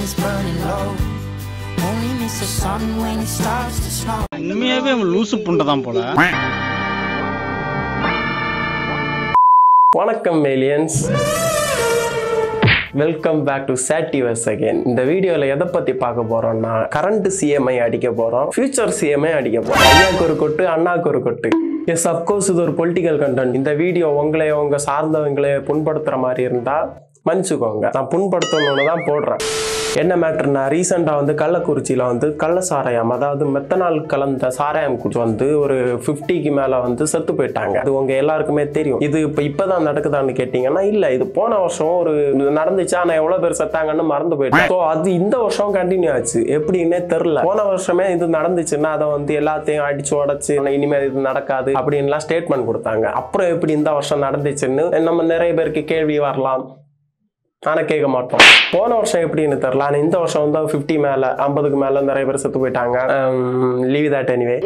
is burning low. Only miss the sun when it starts to snow. உண்மையாவே அவன் லூசு புண்டதான் போல. வணக்கம் ஏலியன்ஸ், வெல்கம் பேக் டு சாட்டிவர்ஸ் அகைன். இந்த வீடியோல எதை பத்தி பார்க்க போறோம்னா கரண்ட் சிஎம்ஐ அடிக்க போறோம், ஃபியூச்சர் சிஎம்ஐ அடிக்க போறோம். ஐயாக்கு ஒரு கொட்டு, அண்ணாக்கு ஒரு கொட்டு. எஸ், அப்கோர்ஸ் இது ஒரு பொலிட்டிக்கல் கண்டென்ட். இந்த வீடியோ உங்க சார்ந்தவங்களை புண்படுத்துற மாதிரி இருந்தா மன்னிச்சுக்கோங்க. நான் புண்படுத்தணும்னு தான் போடுறேன். என்ன மேட்டர்னா, ரீசெண்டாக வந்து கள்ளக்குறிச்சியில் வந்து கள்ள சாராயம், அதாவது மெத்தனால் கலந்த சாராயம் குடிச்சு வந்து ஒரு 50க்கு மேலே வந்து செத்து போயிட்டாங்க. அது உங்க எல்லாருக்குமே தெரியும். இது இப்பதான் நடக்குதான்னு கேட்டீங்கன்னா இல்லை, இது போன வருஷம் ஒரு நடந்துச்சு. ஆனால் எவ்வளோ பேர் செத்தாங்கன்னு மறந்து போயிட்டேன். ஸோ அது இந்த வருஷம் கண்டினியூ ஆச்சு. எப்படின்னே தெரில. போன வருஷமே இது நடந்துச்சுன்னா அதை வந்து எல்லாத்தையும் அடிச்சு உடச்சு இனிமேல் இது நடக்காது அப்படின்லாம் ஸ்டேட்மெண்ட் கொடுத்தாங்க. அப்புறம் எப்படி இந்த வருஷம் நடந்துச்சுன்னு நம்ம நிறைய பேருக்கு கேள்வி வரலாம். ஆனால் கேட்க மாட்டோம். போன வருஷம் எப்படின்னு தெரில. ஆனால் இந்த வருஷம் வந்து 50 மேலே 50க்கு மேலே நிறைய பேர் செத்து போயிட்டாங்க. Leave that anyway.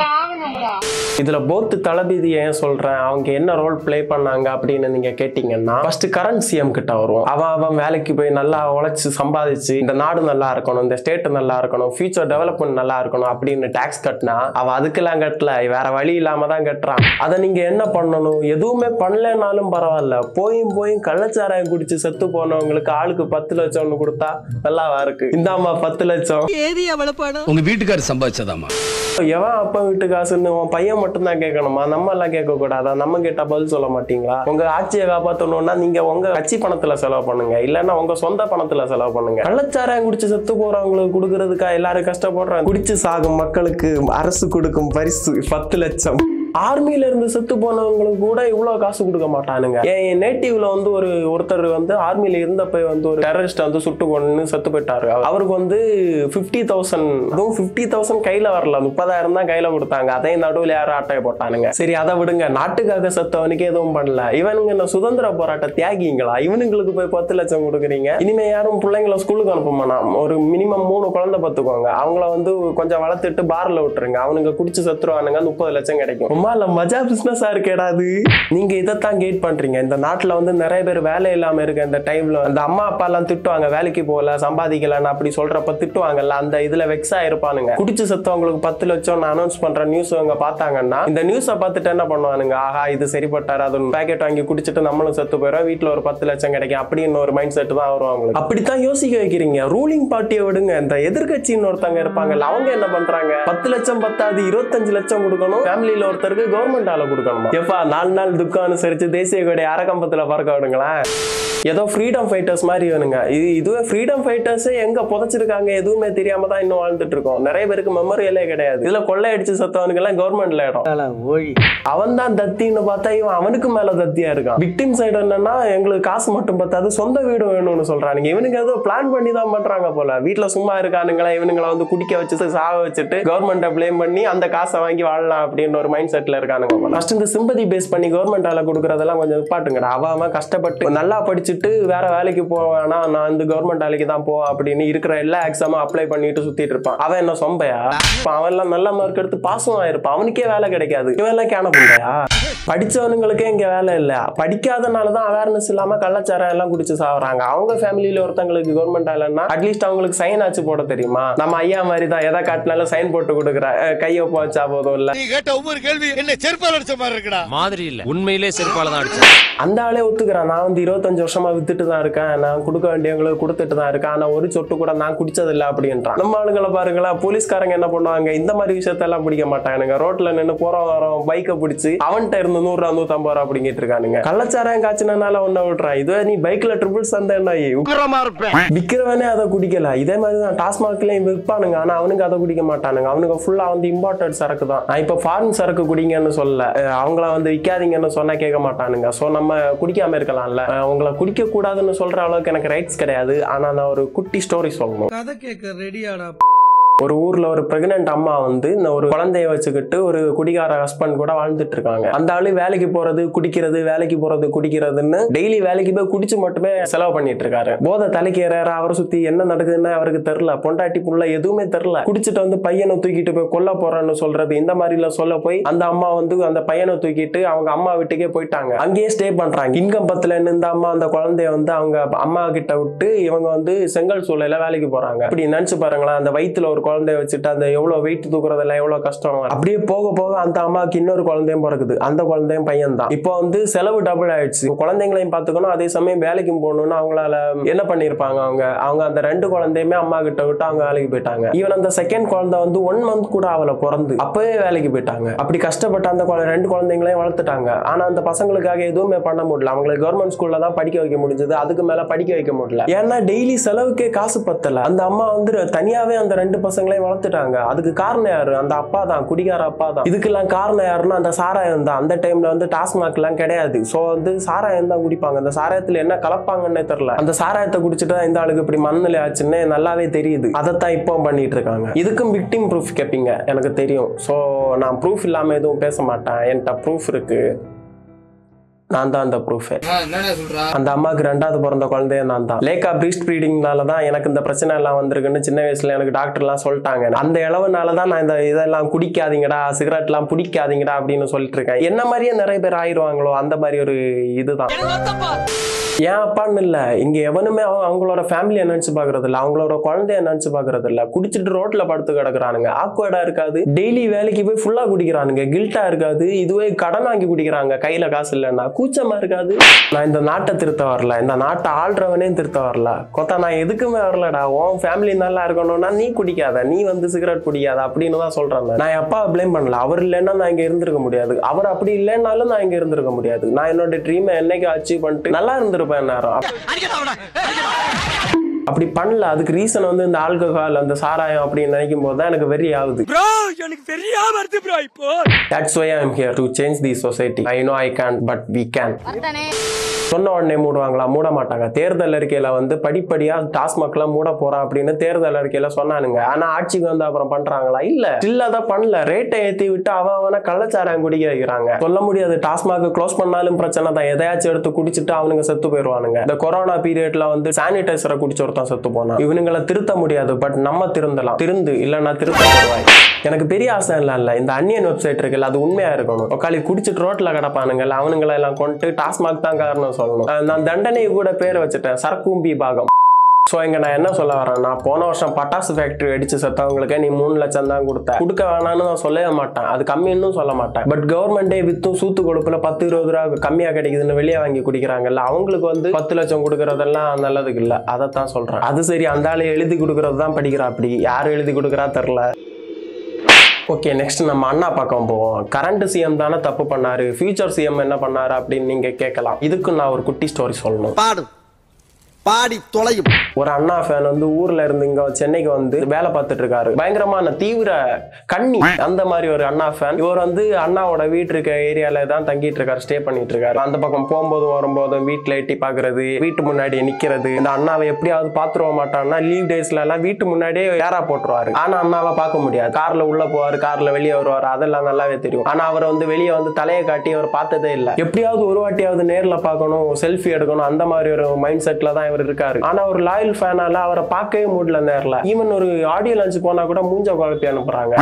இதுல போத் தளபதி ஏன் சொல்றேன், அவங்க என்ன ரோல் பிளே பண்ணாங்க அப்படின்னு நீங்க கேட்டீங்கன்னா, ஃபர்ஸ்ட் கரண்ட் சிஎம் கிட்ட வருவோம். அவன் வேலைக்கு போய் நல்லா உழைச்சு சம்பாதிச்சு இந்த நாடு நல்லா இருக்கணும், இந்த ஸ்டேட் நல்லா இருக்கணும், ஃபியூச்சர் டெவலப்மெண்ட் நல்லா இருக்கணும் அப்படின்னு டாக்ஸ் கட்டினா அவன் அதுக்கெல்லாம் கட்டல, வேற வழி இல்லாம தான் கட்டுறான். அதை நீங்க என்ன பண்ணணும், எதுவுமே பண்ணலனாலும் பரவாயில்ல, போயும் கள்ளச்சாராயம் குடிச்சு செத்து போனவங்களுக்கு ஆளுக்கு 10 லட்சம்னு கொடுத்தா நல்லாவா இருக்கு? இந்தாமா 10 லட்சம் உங்க வீட்டுக்காரர் சம்பாதிச்சதாமா. எவன் அப்பா வீட்டு காசுன்னு உன் பையன் மட்டும்தான் கேட்கணுமா? நம்ம எல்லாம் கேட்க கூடாதா? நம்ம கேட்டா பதில் சொல்ல மாட்டீங்களா? உங்க ஆட்சியை காப்பாற்றணும்னா நீங்க உங்க கட்சி பணத்துல செலவு பண்ணுங்க, இல்லன்னா உங்க சொந்த பணத்துல செலவு பண்ணுங்க. கள்ளச்சாராயம் குடிச்சு செத்து போறவங்களுக்கு கொடுக்கறதுக்கா எல்லாரும் கஷ்டப்படுறாங்க. குடிச்சு சாகும் மக்களுக்கு அரசு கொடுக்கும் பரிசு 10 லட்சம். ஆர்மியில இருந்து செத்து போனவங்களுக்கு கூட இவ்வளவு காசு கொடுக்க மாட்டானுங்க. என் நேட்டிவ்ல வந்து ஒருத்தர் வந்து ஆர்மியில இருந்தப்ப வந்து ஒரு டெரரிஸ்ட் வந்து சுட்டு கொண்டு செத்து போயிட்டாரு. அவருக்கு வந்து 50,000, அதுவும் 50,000 கையில வரல, 30,000 தான் கையில கொடுத்தாங்க. அதையும் நடுவில் யாரும் ஆட்டையை போட்டானுங்க. சரி, அதை விடுங்க. நாட்டுக்காக செத்தவனுக்கு எதுவும் பண்ணல. இவனுங்க என்ன சுதந்திர போராட்ட தியாகிங்களா? இவனுங்களுக்கு போய் 10 லட்சம் கொடுக்குறீங்க. இனிமே யாரும் பிள்ளைங்களை ஸ்கூலுக்கு அனுப்பமானா, ஒரு மினிமம் 3 குழந்தை பத்துக்கோங்க. அவங்கள வந்து கொஞ்சம் வளர்த்துட்டு பார்ல விட்டுருங்க. அவனுங்க குடிச்சு செத்துருவானுங்க, 30 லட்சம் கிடைக்கும். மஜா பிசினஸா இருக்கேடாது. நீங்க இதைத்தான் கேட் பண்றீங்க. இந்த நாட்டுல வந்து நிறைய பேர் வேலை இல்லாம இருக்க இந்த டைம்ல அந்த அம்மா அப்பா எல்லாம் திட்டுவாங்க, வேலைக்கு போகல சம்பாதிக்கலன்னு அப்படி சொல்றப்ப திட்டுவாங்கல்ல, அந்த இதுல வெக்ஸா இருப்பானுங்க. குடிச்சு செத்தவங்களுக்கு 10 லட்சம் அனௌன்ஸ் பண்ற நியூஸ் அவங்க பார்த்தாங்கன்னா இந்த நியூஸை பார்த்துட்டு என்ன பண்ணுவானுங்க, ஆஹா இது சரிப்பட்டாரு, அது பேக்கெட் வாங்கி குடிச்சிட்டு நம்மளும் செத்து போயிடும், வீட்டுல ஒரு 10 லட்சம் கிடைக்கும் அப்படின்னு ஒரு மைண்ட் செட் தான் வரும் அவங்களுக்கு. அப்படித்தான் யோசிக்க வைக்கிறீங்க. ரூலிங் பார்ட்டியை விடுங்க, இந்த எதிர்கட்சின்னு ஒருத்தவங்க இருப்பாங்கல்ல, அவங்க என்ன பண்றாங்க, 10 லட்சம் பத்தாது 25 லட்சம் கொடுக்கணும், ஃபேமிலியில ஒருத்தருக்கு கவர்மெண்ட் ஆள கொடுக்கணும். எப்பா 4 நாள் துக்கம் அனுசரிச்சு தேசிய கொடி அரக்கம்பத்துல பறக்க விடுங்களேன். ஏதோ ஃப்ரீடம் ஃபைட்டர்ஸ் மாதிரி வேணுங்க. இதுவே ஃப்ரீடம் ஃபைட்டர்ஸே எங்க புதைச்சிருக்காங்க எதுவுமே தெரியாம தான் இன்னும் வாழ்ந்துட்டு இருக்கோம். நிறைய பேருக்கு மெமரியலே கிடையாது. இதுல கொள்ளை அடிச்சு சத்தவனுக்கு எல்லாம் கவர்மெண்ட்ல இடம். அவன் தான் தத்தின்னு பார்த்தா இவன் அவனுக்கு மேல தத்தியா இருக்கான். விக்டிம் சைடு என்னன்னா, எங்களுக்கு காசு மட்டும் பார்த்தாது சொந்த வீடு வேணும்னு சொல்றானுங்க. இவனுக்கு ஏதோ பிளான் பண்ணி தான் பண்றாங்க போல. வீட்டுல சும்மா இருக்கானுங்களா, இவனுங்களை வந்து குடிக்க வச்சுட்டு சாக வச்சுட்டு கவர்மெண்ட்டை பிளேம் பண்ணி அந்த காசை வாங்கி வாழலாம் அப்படின்னு ஒரு மைண்ட் செட்ல இருக்கானுங்க போல. ஃபர்ஸ்ட் இந்த சிம்பதி பேஸ் பண்ணி கவர்மெண்ட் ஆள கொடுக்கறதெல்லாம் கொஞ்சம் நிப்பாட்டுங்கடா. அவன் கஷ்டப்பட்டு நல்லா படிச்சுட்டு வேற வேலைக்கு போவானா, நான் இந்த கவர்மெண்ட் வேலைக்கு தான் போவேன் அப்படின்னு இருக்கிற எல்லா எக்ஸாமும் அப்ளை பண்ணிட்டு சுத்திட்டு இருப்பான். அவன் என்ன சொம்பையா? அவன் எல்லாம் நல்ல மார்க் எடுத்து பாஸும் ஆயிருப்பான், அவனுக்கே வேலை கிடைக்காது. இவன் எல்லாம் கேன பண்றையா? படிச்சவனுங்களுக்கே இங்க வேலை இல்ல. படிக்காதனாலதான் அவேர்னஸ் இல்லாம கள்ளச்சாரம் எல்லாம் குடிச்சு சாவுறாங்க. அவங்க ஃபேமிலியில ஒருத்தங்களுக்கு கவர்மெண்ட் ஆலன்னா அட்லீஸ்ட் அவங்களுக்கு சைன் ஆச்சு போட தெரியுமா? நம்ம ஐயா மாதிரி தான் எதை காட்டினாலும் சைன் போட்டு கொடுக்குற, கையை போச்சா போதும் இல்ல. நீ கேட்ட ஒவ்வொரு கேள்வி என்ன செருப்பால அடிச்ச மாதிரி இருக்குடா. மாதிரி இல்ல, உண்மையிலே செருப்பால தான் அடிச்ச. அந்த ஆளே ஒத்துக்கிறான், நான் வந்து 25 வருஷமா வித்துட்டு தான் இருக்கேன், நான் கொடுக்க வேண்டியவங்களுக்கு கொடுத்துட்டு தான் இருக்கேன், ஆனா ஒரு சொட்டு கூட நான் குடிச்சதில்லை அப்படின்றான். நம்ம ஆளுங்களை பாருங்களா, போலீஸ்காரங்க என்ன பண்ணுவாங்க, இந்த மாதிரி விஷயத்தெல்லாம் பிடிக்க மாட்டாங்க. ரோட்ல நின்று போறோம் வரோம் பைக்கை பிடிச்சி அவன்கிட்ட இருந்து 100 ரூபா 150 ரூபா அப்படிங்கிட்டு இருக்கானுங்க. கள்ளச்சாராயம் காய்ச்சினால ஒன்ன விட்டுறான். இதுவே நீ பைக்ல ட்ரிபிள் சந்தை விக்கிறவனே அதை குடிக்கல. இதே மாதிரிதான் டாஸ்மாக்லயும் விற்பானுங்க, ஆனா அவனுக்கு அதை குடிக்க மாட்டானுங்க. அவனுக்கு ஃபுல்லா வந்து இம்பார்ட்டன்ட் சரக்கு தான். இப்ப ஃபாரின் சரக்கு குடிங்கன்னு சொல்ல, அவங்கள வந்து விற்காதீங்கன்னு சொன்னா கேட்க மாட்டானுங்க. சோ நம்ம குடிக்காம இருக்கலாம்ல. உங்களை குடிக்க கூடாதுன்னு சொல்ற அளவுக்கு எனக்கு ரைட்ஸ் கிடையாது. ஆனா நான் ஒரு குட்டி ஸ்டோரி சொல்லணும். கதை கேட்க ரெடியாடா. ஒரு ஊர்ல ஒரு பிரெக்னன்ட் அம்மா வந்து இந்த ஒரு குழந்தைய வச்சுக்கிட்டு ஒரு குடிகார ஹஸ்பண்ட் கூட வாழ்ந்துட்டு இருக்காங்க. அந்த ஆளு வேலைக்கு போறது குடிக்கிறது, வேலைக்கு போறது குடிக்கிறதுன்னு டெய்லி வேலைக்கு போய் குடிச்சு மட்டுமே செலவு பண்ணிட்டு இருக்காரு. போதை தலைக்கு ஏற அவரை சுத்தி என்ன நடக்குதுன்னு அவருக்கு தெரியல. பொண்டாட்டி புள்ள எதுவுமே தெரியல. குடிச்சிட்டு வந்து பையனை தூக்கிட்டு போய் கொல்ல போறேன்னு சொல்றது இந்த மாதிரி எல்லாம் சொல்ல போய் அந்த அம்மா வந்து அந்த பையனை தூக்கிட்டு அவங்க அம்மா வீட்டுக்கே போயிட்டாங்க. அங்கேயே ஸ்டே பண்றாங்க. இன்கம் பத்தலன்னு இந்த அம்மா அந்த குழந்தைய வந்து அவங்க அம்மா கிட்ட விட்டு இவங்க வந்து செங்கல் சூளையில வேலைக்கு போறாங்க. இப்படி நினைச்சு பாருங்களேன், அந்த வயிற்றுல ஒரு குழந்தைய வச்சுட்டு அந்த எவ்வளவு வெயிட் தூக்குறதெல்லாம் எவ்வளவு கஷ்டம். அப்படியே போக போக அந்த அம்மாவுக்கு இன்னொரு குழந்தையும் பிறகுது. அந்த குழந்தையும் பையன் தான். இப்போ வந்து செலவு டபுள் ஆயிடுச்சு. குழந்தைங்களையும் பாத்துக்கணும், அதே சமயம் வேலைக்கும் போகணும்னு அவங்களால என்ன பண்ணிருப்பாங்க, அவங்க அந்த 2 குழந்தையுமே அம்மா கிட்ட விட்டு அவங்க வேலைக்கு போயிட்டாங்க. ஈவன் அந்த செகண்ட் குழந்தை வந்து 1 மந்த் கூட அவளை பிறந்து அப்பவே வேலைக்கு போயிட்டாங்க. அப்படி கஷ்டப்பட்டு அந்த 2 குழந்தைங்களையும் வளர்த்துட்டாங்க. ஆனா அந்த பசங்களுக்காக எதுவுமே பண்ண முடியல. அவங்களுக்கு கவர்மெண்ட் ஸ்கூல்ல தான் படிக்க வைக்க முடிஞ்சது, அதுக்கு மேல படிக்க வைக்க முடியல. ஏன்னா டெய்லி செலவுக்கே காசு பத்தல. அந்த அம்மா வந்து தனியாவே அந்த 2 பசங்களையும் வளர்த்துட்டாங்க. அதுக்கு காரணம் யாரு? அந்த அப்பா தான், குடிகார அப்பா தான். இதுக்கெல்லாம் காரணம் யாருன்னா அந்த சாராயம் தான். அந்த டைம்ல வந்து டாஸ்மாக் எல்லாம் கிடையாது. சோ வந்து சாராயம் தான் குடிப்பாங்க. அந்த சாராயத்துல என்ன கலப்பாங்கன்னே தெரியல. அந்த சாராயத்தை குடிச்சிட்டு இந்த ஆளுக்கு இப்படி மண்ணல ஆச்சுன்னு நல்லாவே தெரியுது. அதைத்தான் இப்போ பண்ணிட்டு இருக்காங்க. இதுக்கும் விக்டிம் ப்ரூஃப் கேட்பீங்க, எனக்கு தெரியும். சோ நான் ப்ரூஃப் இல்லாம எதுவும் பேச மாட்டேன். என்கிட்ட ப்ரூஃப் இருக்கு. நான் தான் அந்த ப்ரூஃப். அந்த அம்மாவுக்கு 2வது பிறந்த குழந்தைய நான் தான். லேக்கா பிரீஸ்ட் ப்ரீடிங்னால தான் எனக்கு இந்த பிரச்சனை எல்லாம் வந்திருக்குன்னு சின்ன வயசுல எனக்கு டாக்டர் எல்லாம் சொல்லிட்டாங்க. அந்த இளவுனால தான் நான் இந்த இதெல்லாம் குடிக்காதீங்கடா, சிகரெட் எல்லாம் பிடிக்காதீங்கடா அப்படின்னு சொல்லிட்டு இருக்கேன். என்ன மாதிரியே நிறைய பேர் ஆயிடுவாங்களோ அந்த மாதிரி ஒரு இதுதான். ஏன் அப்பான்னு இல்ல, இங்க எவனுமே அவங்களோட ஃபேமிலியை நினைச்சு பாக்குறது இல்ல, அவங்களோட குழந்தைய நினைச்சு பாக்குறது இல்ல. குடிச்சிட்டு ரோட்ல படுத்து கிடக்குறானுங்க. ஆக்வர்டா இருக்காது. டெய்லி வேலைக்கு போய் ஃபுல்லா குடிக்கிறானுங்க. கில்ட்டா இருக்காது. இதுவே கடன் வாங்கி குடிக்கிறாங்க கையில காசு இல்லைன்னா. கூச்சமா இருக்காது. நான் இந்த நாட்டை திருத்த வரல, இந்த நாட்டை ஆள்றவனே திருத்த வரல. கொத்தா நான் எதுக்குமே வரலடா. உன் ஃபேமிலி நல்லா இருக்கணும்னா நீ குடிக்காத, நீ வந்து சிகரெட் குடிக்காத அப்படின்னு தான் சொல்றேன். நான் அப்பா பிளேம் பண்ணல. அவர் இல்லைன்னா நான் இங்க இருந்திருக்க முடியாது. அவர் அப்படி இல்லைன்னாலும் நான் இங்க இருந்திருக்க முடியாது. நான் என்னோட ட்ரீமை என்னைக்கு அச்சீவ் பண்ணிட்டு நல்லா இருந்திருப்பேன். அப்படி பண்ணல. அதுக்கு ரீசன் வந்து இந்த ஆல்கஹால், அந்த சாராயம் அப்படின்னு நினைக்கும் போது தான் எனக்கு வெறி ஆகுது. That's why I'm here to change the society. I know I can't, but we can. சொன்ன உடனே மூடுவாங்களா? மூட மாட்டாங்க. தேர்தல் அறிக்கையில வந்து படிப்படியா டாஸ்மாக்லாம் மூட போறான் அப்படின்னு தேர்தல் அறிக்கையில சொன்னானுங்க. ஆனா ஆட்சிக்கு வந்து அப்புறம் பண்றாங்களா? இல்ல, தான் பண்ணல. ரேட்டை ஏத்தி விட்டு அவன கள்ளச்சாராயம் குடிக்க வைக்கிறாங்க. சொல்ல முடியாது. டாஸ்மாக் க்ளோஸ் பண்ணாலும் பிரச்சனை தான். எதையாச்சும் எடுத்து குடிச்சிட்டு அவனுங்க செத்து போயிருவானுங்க. இந்த கொரோனா பீரியட்ல வந்து சானிடைசரை குடிச்சு ஒருத்தன் செத்து போனான். இவனுங்களை திருத்த முடியாது, பட் நம்ம திருந்தலாம். திருந்து இல்லைன்னா திருத்த போடுவாய். எனக்கு பெரிய ஆசை இல்ல. இந்த அன்னியன் வெப்சைட் இருக்குல்ல, அது உண்மையா இருக்கணும். உக்காளி குடிச்சிட்டு ரோட்ல கிடப்பானுங்க, அவனுங்களை எல்லாம் கொண்டு டாஸ்மாக் தான் காரணம் சொல்லணும். நான் தண்டனையை கூட பேர் வச்சுட்டேன், சரக்கும்பி பாகம். சோ இங்க நான் என்ன சொல்ல வரேன்னா, போன வருஷம் பட்டாசு ஃபேக்டரி அடிச்சு செத்தவங்களுக்கு நீ 3 லட்சம் தான் கொடுக்க வேணாம்னு நான் சொல்லவே மாட்டேன். அது கம்மின்னு சொல்ல மாட்டேன். பட் கவர்மெண்டே வித்தும் சூத்து கொழுப்புல 10-20 ரூபா கம்மியா கிடைக்குதுன்னு வெளியே வாங்கி குடிக்கிறாங்கல்ல, அவங்களுக்கு வந்து 10 லட்சம் கொடுக்கறதெல்லாம் நல்லதுக்கு இல்ல. அதைத்தான் சொல்றேன். அது சரி, அந்த ஆளு எழுதி கொடுக்கறது தான் படிக்கிறா. அப்படி யாரு எழுதி கொடுக்கறா தெரியல. ஓகே, நெக்ஸ்ட் நம்ம அண்ணா பக்கம் போவோம். கரண்ட் சிஎம் தானே தப்பு பண்ணாரு, ஃபியூச்சர் சிஎம் என்ன பண்ணாரு அப்படின்னு நீங்க கேட்கலாம். இதுக்கு நான் ஒரு குட்டி ஸ்டோரி சொல்லணும். பாடி தொலையும். ஒரு அண்ணா ஃபேன் வந்து ஊர்ல இருந்து இங்க சென்னைக்கு வந்து வேலை பார்த்துட்டு இருக்காரு. பயங்கரமான தீவிர கண்ணி அந்த மாதிரி ஒரு அண்ணா ஃபேன். இவர் வந்து அண்ணாவோட வீட்டு இருக்க ஏரியால தான் தங்கிட்டு இருக்காரு, ஸ்டே பண்ணிட்டு இருக்காரு. அந்த பக்கம் போகும்போதும் வரும்போதும் வீட்டுல எட்டி பாக்குறது, வீட்டு முன்னாடி நிக்கிறது. இந்த அண்ணாவை எப்படியாவது பாத்துருவ மாட்டான்னா லீவ் டேஸ்ல எல்லாம் வீட்டு முன்னாடியே ஏரா போட்டுருவாரு. ஆனா அண்ணாவை பார்க்க முடியாது. கார்ல உள்ள போவாரு, கார்ல வெளியே வருவாரு, அதெல்லாம் நல்லாவே தெரியும். ஆனா அவர் வந்து வெளியே வந்து தலையை காட்டி அவர் பார்த்ததே இல்லை. எப்படியாவது ஒரு வாட்டியாவது நேர்ல பார்க்கணும், செல்ஃபி எடுக்கணும், அந்த மாதிரி ஒரு மைண்ட் செட்ல தான் இருக்காரு. ஆனா ஒரு லாயல் ஃபேனால அவரை பார்க்கவே முடியல நேர்ல. ஈவன் ஒரு ஆடியோ லான்ச் போனா கூட மூஞ்ச குழப்பி அனுப்புறாங்க.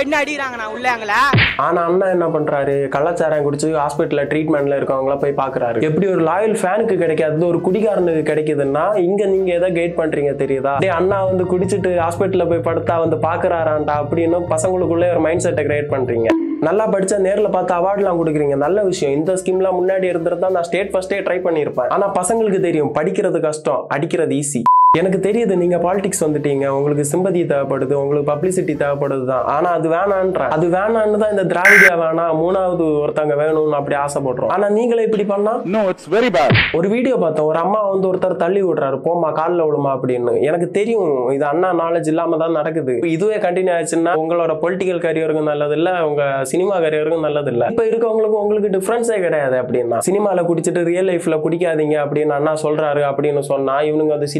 ஆனா அண்ணா என்ன பண்றாரு, கள்ளச்சாராயம் குடிச்சு ஹாஸ்பிட்டல்ல ட்ரீட்மெண்ட்ல இருக்கவங்கள போய் பாக்குறாரு. எப்படி ஒரு லாயல் ஃபேனுக்கு கிடைக்காது ஒரு குடிகாரனுக்கு கிடைக்குதுன்னா இங்க நீங்க எதை கைட் பண்றீங்க தெரியுதா? அண்ணா வந்து குடிச்சிட்டு ஹாஸ்பிட்டல்ல போய் படுத்தா வந்து பாக்குறாரான்டா அப்படின்னு பசங்களுக்குள்ளே ஒரு மைண்ட் செட்டை கிரியேட் பண்றீங்க. நல்லா படிச்சா நேர்ல பார்த்து அவார்ட்லாம் கொடுக்குறீங்க, நல்ல விஷயம். இந்த ஸ்கீம்லாம் முன்னாடி இருந்திருந்தா நான் ஸ்டேட் ஃபர்ஸ்டே ட்ரை பண்ணிருப்பேன். ஆனா பசங்களுக்கு தெரியும் படிக்கிறது கஷ்டம், அடிக்கிறது ஈஸி. எனக்கு தெரியுது நீங்க பாலிடிக்ஸ் வந்துட்டீங்க, உங்களுக்கு சிம்பதி தேவைப்படுது, உங்களுக்கு பப்ளிசிட்டி தேவைப்படுது தான். ஆனா அது வேணான்னு தான் இந்த திராவிடியா வேணாம், 3வது ஒருத்தங்க வேணும்னு அப்படி ஆசைப்படுறோம். ஆனா நீங்களே இப்படி பண்ணா ஒரு வீடியோ பார்த்தோம், ஒரு அம்மா வந்து ஒருத்தர் தள்ளி விடுறாரு, போமா காலில் விழுமா அப்படின்னு. எனக்கு தெரியும் இது அண்ணா நாலேஜ் இல்லாம தான் நடக்குது. இதுவே கண்டினியூ ஆச்சுன்னா உங்களோட பொலிட்டிக்கல் கரியருக்கும் நல்லது இல்ல, உங்க சினிமா கரியருக்கும் நல்லது இல்ல. இப்ப இருக்கவங்களுக்கும் உங்களுக்கு டிஃபரன்ஸே கிடையாது. அப்படின்னா சினிமால குடிச்சிட்டு ரியல் லைஃப்ல குடிக்காதீங்க அப்படின்னு அண்ணா சொல்றாரு அப்படின்னு சொன்னா இவனுங்க வந்து சினிமா வேற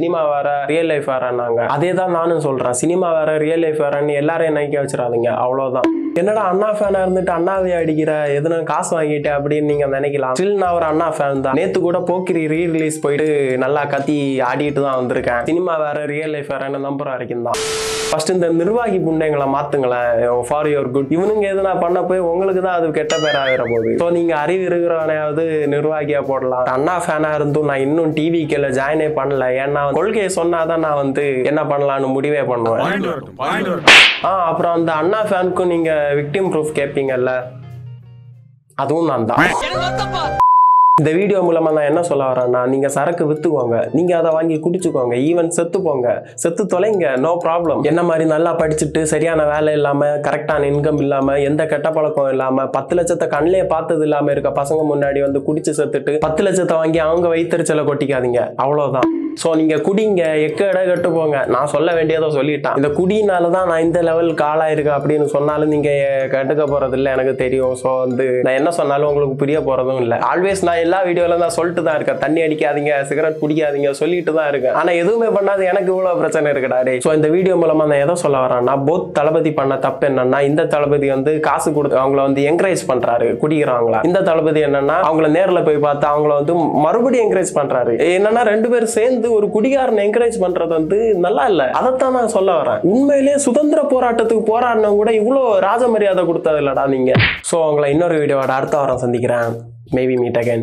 வேற ரியல் லைஃப் வேறன்னாங்க. அதே தான் நானும் சொல்றேன். சினிமா வேற ரியல் லைஃப் வேறன்னு எல்லாரையும் நினைக்க வச்சிடாதீங்க. அவ்வளவுதான். என்னடா அண்ணா ஃபேனா இருந்துட்டு அண்ணாவே அடிக்கிற, எதுனா காசு வாங்கிட்டு அப்படின்னு நீங்க நினைக்கலாம். ஸ்டில் நான் ஒரு அண்ணா ஃபேன் தான். நேத்து கூட போக்கிரி ரீ-ரிலீஸ் போயிட்டு நல்லா கத்தி ஆடிட்டு தான் வந்திருக்கேன். சினிமா வேற ரியல் லைஃப் வேறன்னு நம்புற வரைக்கும் தான். ஃபர்ஸ்ட் இந்த நிர்வாகி புண்டைங்களை மாத்துங்களேன், ஃபார் யுவர் குட். இவனுங்க எதுனா பண்ண போய் உங்களுக்கு தான் அது கெட்ட பேர் ஆகிற போகுது. ஸோ நீங்க அறிவு இருக்கிறவனையாவது நிர்வாகியா போடலாம். அண்ணா ஃபேனா இருந்தும் நான் இன்னும் டிவிக்கு ஜாயினே பண்ணல. ஏன்னா கொள்கையை சொன்னாதான் நான் என்ன பண்ணலாம்னு முடிவே பண்ணுவேன். அப்புறம் அந்த அண்ணா ஃபேனுக்கும் நீங்க விக்டிம் ப்ரூஃப் கேட்பீங்கல்ல, அதுவும் நான் தான். இந்த வீடியோ மூலமா நான் என்ன சொல்ல வரேன்னா, நீங்க சரக்கு வித்துக்கோங்க, நீங்க அதை வாங்கி குடிச்சுக்கோங்க, ஈவன் செத்து போங்க, செத்து தொலைங்க, நோ ப்ராப்ளம். என்ன மாதிரி நல்லா படிச்சுட்டு சரியான வேலை இல்லாம கரெக்டான இன்கம் இல்லாம எந்த கெட்ட பழக்கம் இல்லாம 10 லட்சத்தை கண்ணிலே பார்த்தது இல்லாம இருக்க பசங்க முன்னாடி குடிச்சு செத்துட்டு 10 லட்சத்தை வாங்கி அவங்க வயிற்றுச்சலை கொட்டிக்காதீங்க. அவ்வளவுதான். ஸோ நீங்க குடிங்க, எக்கட கட்டு போங்க. நான் சொல்ல வேண்டியதை சொல்லிட்டான். இந்த குடினாலதான் நான் இந்த லெவலுக்கு ஆளாயிருக்கேன் அப்படின்னு சொன்னாலும் நீங்க கட்டுக்க போறது இல்லை, எனக்கு தெரியும். ஸோ நான் என்ன சொன்னாலும் உங்களுக்கு புரிய போறதும் இல்லை. ஆல்வேஸ் நான் எல்லா வீடியோல தான் சொல்லிட்டு தான் இருக்கேன், தண்ணி அடிக்காதீங்க, சிகரெட் குடிக்காதீங்க சொல்லிட்டு தான் இருக்கேன். ஆனா எதுவுமே பண்ணாது எனக்கு இவ்வளவு பிரச்சனை இருக்குடாடே. ஸோ இந்த வீடியோ மூலமா நான் எதை சொல்ல வரேன்னா, போத் தளபதி பண்ண தப்பு என்னன்னா, இந்த தளபதி காசு கொடுத்து அவங்கள என்கரேஜ் பண்றாரு குடிக்கிறவங்களா. இந்த தளபதி என்னன்னா, அவங்கள நேரில் போய் பார்த்து அவங்கள மறுபடியும் என்கரேஜ் பண்றாரு. என்னன்னா 2 பேரும் சேர்ந்து ஒரு குடிகாரனை என்கரேஜ் பண்றது நல்லா இல்ல. அதைத்தான் நான் சொல்ல வரேன். உண்மையிலேயே சுதந்திர போராட்டத்துக்கு போராடினவங்க கூட இவ்வளவு ராஜ மரியாதை கொடுத்தது இல்லடா நீங்க. சோ உங்களை இன்னொரு வீடியோட அடுத்த வாரம் சந்திக்கிறேன். Maybe meet again.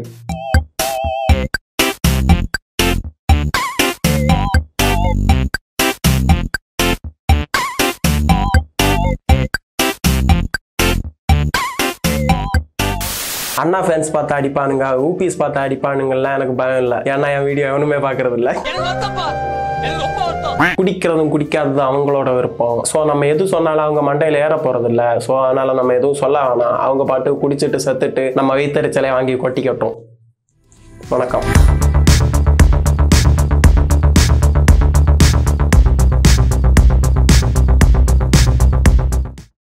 அண்ணா ஃபேன்ஸ் பார்த்து அடிப்பானுங்க, ஊபிஸ் பார்த்து அடிப்பானுங்கலாம் எனக்கு பயம் இல்லை. ஏன்னா என் வீடியோ எவனுமே பார்க்கறது இல்லை. குடிக்கிறதும் குடிக்காததும் அவங்களோட விருப்பம். ஸோ நம்ம எது சொன்னாலும் அவங்க மண்டையில ஏற போறது இல்லை. ஸோ அதனால நம்ம எதுவும் சொல்ல வேணாம். அவங்க பாட்டு குடிச்சிட்டு செத்துட்டு நம்ம வயிற்றுச்சலை வாங்கி கொட்டிக்கட்டும். வணக்கம்.